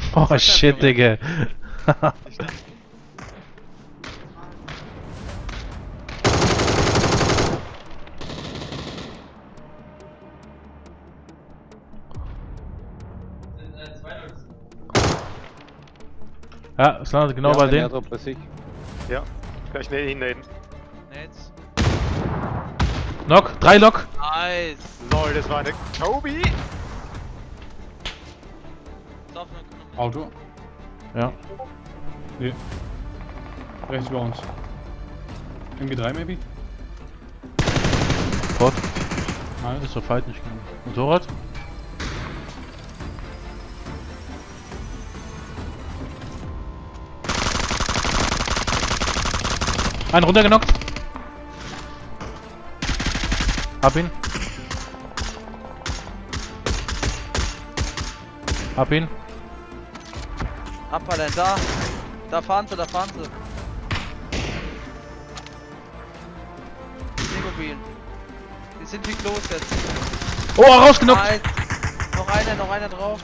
Oh shit, Digga. Ja, es landet genau bei denen. Ja, kann ich hinnaden. Netz. Knock, 3 Lock. Nice. Lol, das war eine Tobi! Auto? Ja. Nee. Rechts über uns. MG3 maybe? Bot. Nice. Ist so fight nicht genug. Motorrad? Einen runtergenockt. Hab ihn. Hab ihn. Abfallen, da. Da fahren sie, da fahren sie. Immobil. Die sind wie los jetzt. Oh, rausgenockt. Nice. Noch einer drauf.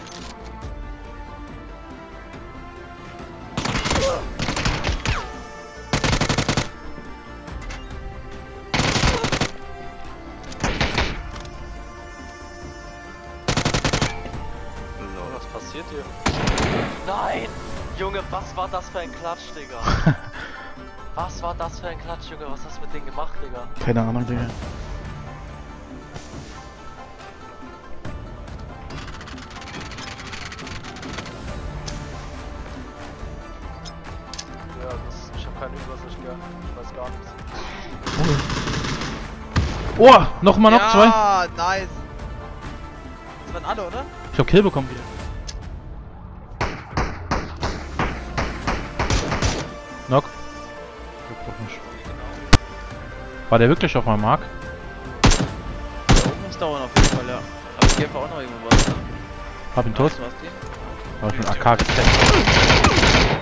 Was passiert hier? Nein! Junge, was war das für ein Klatsch, Digga? Was war das für ein Klatsch, Junge? Was hast du mit denen gemacht, Digga? Keine Ahnung, Digga. Ja, ich hab keine Übersicht mehr. Ich weiß gar nichts. Oh, nochmal noch zwei. Ja, nice. Das waren alle, oder? Ich hab Kill bekommen wieder. Knock. War der wirklich auf meinem Mark? Da oben muss dauern auf jeden Fall, ja. Aber ich gebe auch noch irgendwo was. Ne? Hab ihn tot. Du hast den? Hab ich mit AK getestet.